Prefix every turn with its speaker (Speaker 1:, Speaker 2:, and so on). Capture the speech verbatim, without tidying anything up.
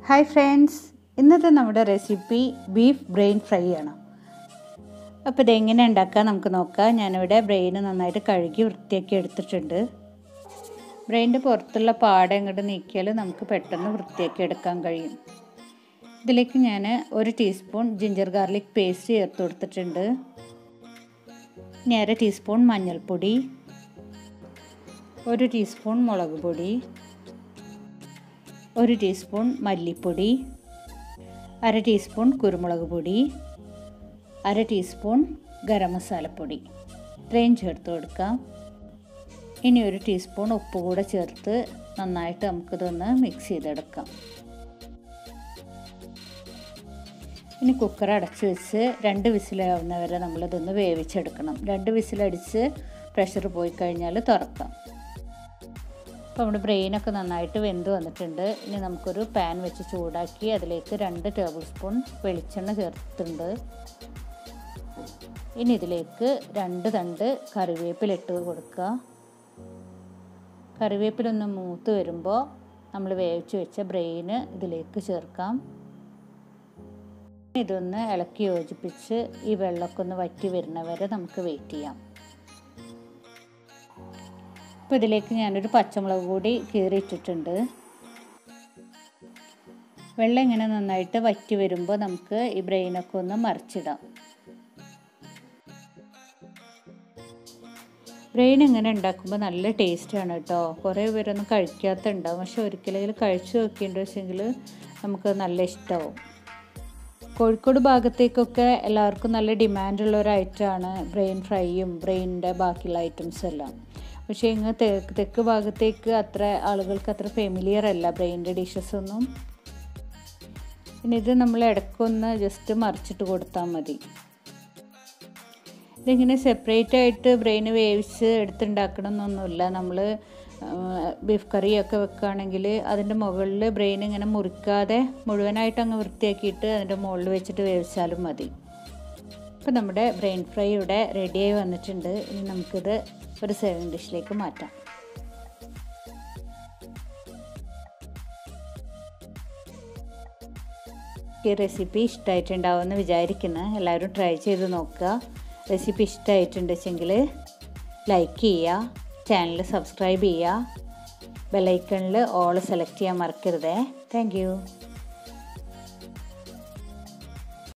Speaker 1: Hi friends, ഇന്നത്തെ നമ്മുടെ recipe beef brain fry ആണ്. അപ്പോൾ ഇതെങ്ങനെ ഉണ്ടാക്കാം നമുക്ക് നോക്കാം. ഞാനിവിടെ ബ്രെയിൻ നന്നായിട്ട് കഴുകി വൃത്തിയാക്കി എടുത്തിട്ടുണ്ട്. ബ്രെയിനിൻ്റെ പുറത്തുള്ള പാട അങ്ങോട്ട് നീക്കിയാൽ നമുക്ക് പെട്ടെന്ന് വൃത്തിയാക്കി എടുക്കാൻ കഴിയും. ഇതിലേക്ക് ഞാൻ ഒരു ടീസ്പൂൺ ജിഞ്ചർ ഗാർലിക് പേസ്റ്റ് ചേർത്ത് കൊടുത്തിട്ടുണ്ട്. ഇനി അര ടീസ്പൂൺ മഞ്ഞൾപ്പൊടി, ഒരു ടീസ്പൂൺ മുളക് പൊടി, ഒരു ടീസ്പൂൺ മല്ലിപ്പൊടി, അര ടീസ്പൂൺ കുരുമുളക് പൊടി, അര ടീസ്പൂൺ ഗരം മസാലപ്പൊടി ഇത്രയും ചേർത്ത് കൊടുക്കാം. ഇനി ഒരു ടീസ്പൂൺ ഉപ്പ് കൂടെ ചേർത്ത് നന്നായിട്ട് നമുക്കിതൊന്ന് മിക്സ് ചെയ്തെടുക്കാം. ഇനി കുക്കർ അടച്ച് വെച്ച് രണ്ട് വിസിലാവുന്ന വരെ നമ്മളിതൊന്ന് വേവിച്ചെടുക്കണം. രണ്ട് വിസിലടിച്ച് പ്രഷർ പോയി കഴിഞ്ഞാൽ തുറക്കാം. അപ്പോൾ നമ്മുടെ ബ്രെയിനൊക്കെ നന്നായിട്ട് വെന്ത് വന്നിട്ടുണ്ട്. ഇനി നമുക്കൊരു പാൻ വെച്ച് ചൂടാക്കി അതിലേക്ക് രണ്ട് ടേബിൾ സ്പൂൺ വെളിച്ചെണ്ണ ചേർത്തിട്ടുണ്ട്. ഇനി ഇതിലേക്ക് രണ്ട് തണ്ട് കറിവേപ്പില ഇട്ട് കൊടുക്കുക. കറിവേപ്പിലൊന്ന് മൂത്ത് വരുമ്പോൾ നമ്മൾ വേവിച്ച് വെച്ച ബ്രെയിന് ഇതിലേക്ക് ചേർക്കാം. ഇതൊന്ന് ഇളക്കി യോജിപ്പിച്ച് ഈ വെള്ളമൊക്കെ ഒന്ന് വറ്റി വരുന്നവരെ നമുക്ക് വെയിറ്റ് ചെയ്യാം. അപ്പോൾ ഇതിലേക്ക് ഞാനൊരു പച്ചമുളക് കൂടി കീറിയിട്ടിട്ടുണ്ട്. വെള്ളം ഇങ്ങനെ നന്നായിട്ട് വറ്റി വരുമ്പോൾ നമുക്ക് ഈ ബ്രെയിനൊക്കെ ഒന്ന് മറിച്ചിടാം. ബ്രെയിൻ ഇങ്ങനെ ഉണ്ടാക്കുമ്പോൾ നല്ല ടേസ്റ്റാണ് കേട്ടോ. കുറേ പേരൊന്നും കഴിക്കാത്തുണ്ടാവും, പക്ഷെ ഒരിക്കലെങ്കിലും കഴിച്ചു നോക്കിയിട്ടുണ്ടെന്ന് വെച്ചെങ്കിൽ നമുക്ക് നല്ല ഇഷ്ടമാവും. കോഴിക്കോട് ഭാഗത്തേക്കൊക്കെ എല്ലാവർക്കും നല്ല ഡിമാൻഡുള്ള ഒരു ഐറ്റമാണ് ബ്രെയിൻ ഫ്രൈയും ബ്രെയിനിൻ്റെ ബാക്കിയുള്ള ഐറ്റംസും എല്ലാം. പക്ഷേ ഇങ്ങ് തെക്ക് തെക്ക് ഭാഗത്തേക്ക് അത്ര ആളുകൾക്ക് അത്ര ഫെമിലിയർ അല്ല ബ്രെയിനിൻ്റെ ഡിഷസ് ഒന്നും. പിന്നെ ഇത് നമ്മൾ ഇടയ്ക്കൊന്ന് ജസ്റ്റ് മറിച്ചിട്ട് കൊടുത്താൽ മതി. ഇതിങ്ങനെ സെപ്പറേറ്റ് ആയിട്ട് ബ്രെയിന് വേവിച്ച് എടുത്തുണ്ടാക്കണം എന്നൊന്നുമില്ല. നമ്മൾ ബീഫ് കറിയൊക്കെ വെക്കുകയാണെങ്കിൽ അതിൻ്റെ മുകളിൽ ബ്രെയിൻ ഇങ്ങനെ മുറിക്കാതെ മുഴുവനായിട്ട് അങ്ങ് വൃത്തിയാക്കിയിട്ട് അതിൻ്റെ മുകളിൽ വെച്ചിട്ട് വേവിച്ചാലും മതി. അപ്പോൾ നമ്മുടെ ബ്രെയിൻ ഫ്രൈ ഇവിടെ റെഡിയായി വന്നിട്ടുണ്ട്. ഇനി നമുക്കിത് ഒരു സെർവിങ് ഡിഷിലേക്ക് മാറ്റാം. ഈ റെസിപ്പി ഇഷ്ടമായിട്ടുണ്ടാവുമെന്ന് വിചാരിക്കുന്നു. എല്ലാവരും ട്രൈ ചെയ്ത് നോക്കുക. റെസിപ്പി ഇഷ്ടമായിട്ടുണ്ടെങ്കിൽ ലൈക്ക് ചെയ്യുക, ചാനൽ സബ്സ്ക്രൈബ് ചെയ്യുക, ബെല്ലൈക്കണിൽ ഓൾ സെലക്ട് ചെയ്യാൻ മറക്കരുതേ. Thank U.